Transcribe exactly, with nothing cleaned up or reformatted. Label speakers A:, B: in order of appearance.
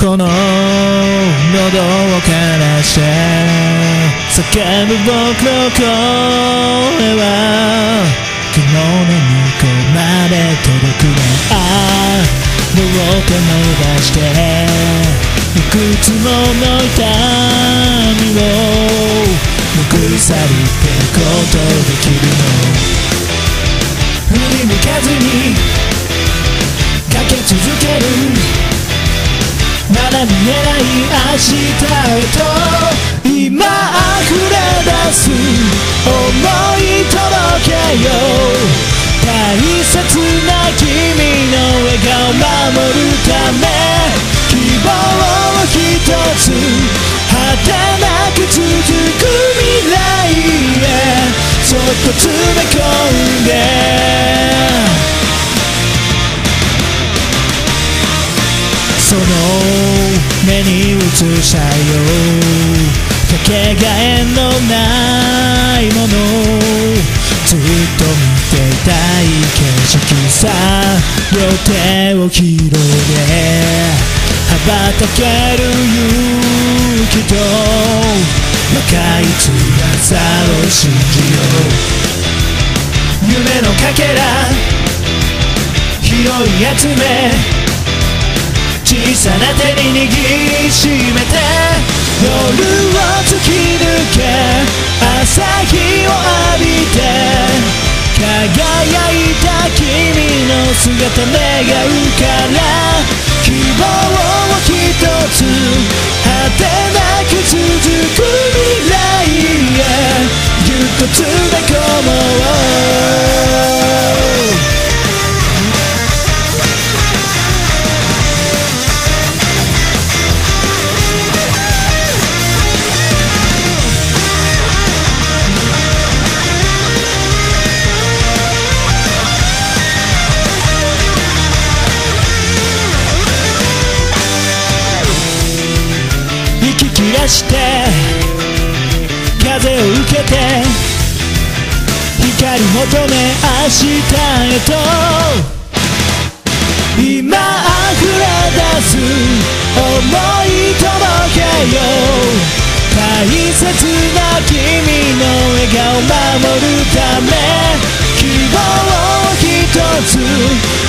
A: この喉を枯らして叫ぶ僕の声は雲の向こうまで届くね。ああ両手伸ばしていくつもの痛みを拭い去るってことできるの。振り向かずにかけ続けるまだ見えない明日へと今溢れ出す想い届けよう。大切な君の笑顔守るため希望を一つ果てなく続く未来へそっと詰め込んでその目に映したよかけがえのないものずっと見ていたい景色さ両手を広げ羽ばたける勇気と若い翼を信じよう。夢のかけら拾い集め小さな手に握りしめて夜を突き抜け朝日を浴びて輝いた君の姿願うから希望を一つ果てなく続く未来へぎゅっと詰め込もう。切らして風を受けて光求め明日へと今溢れ出す想い届けよう。大切な君の笑顔守るため希望を一つ